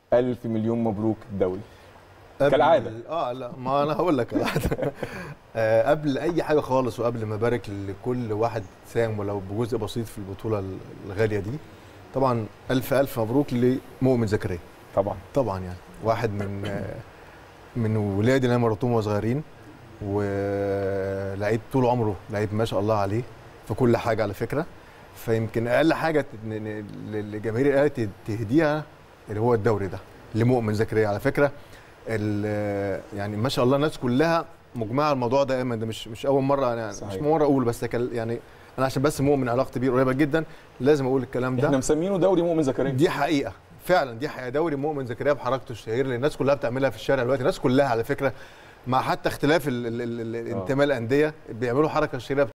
الف مليون مبروك الدوري كالعاده. لا ما انا هقول لك قبل اي حاجه خالص، وقبل ما ابارك لكل واحد ساهم ولو بجزء بسيط في البطوله الغاليه دي، طبعا الف مبروك لمؤمن زكريا. طبعا يعني واحد من ولادي اللي انا مرتهم وهو صغيرين، ولعيب طول عمره لعيب ما شاء الله عليه في كل حاجه على فكره. فيمكن اقل حاجه لجماهير الاهلي تهديها اللي هو الدوري ده لمؤمن زكريا على فكره. يعني ما شاء الله الناس كلها مجمعه على الموضوع ده. ده مش اول مره يعني صحيح. مش مره اقول بس يعني انا عشان بس مؤمن علاقتي بيه قريبه جدا لازم اقول الكلام ده. احنا مسمينه دوري مؤمن زكريا. دي حقيقه فعلا، دي حقيقه دوري مؤمن زكريا بحركته الشهيره اللي الناس كلها بتعملها في الشارع دلوقتي. الناس كلها على فكره مع حتى اختلاف الانتماء الانديه بيعملوا حركه شهيره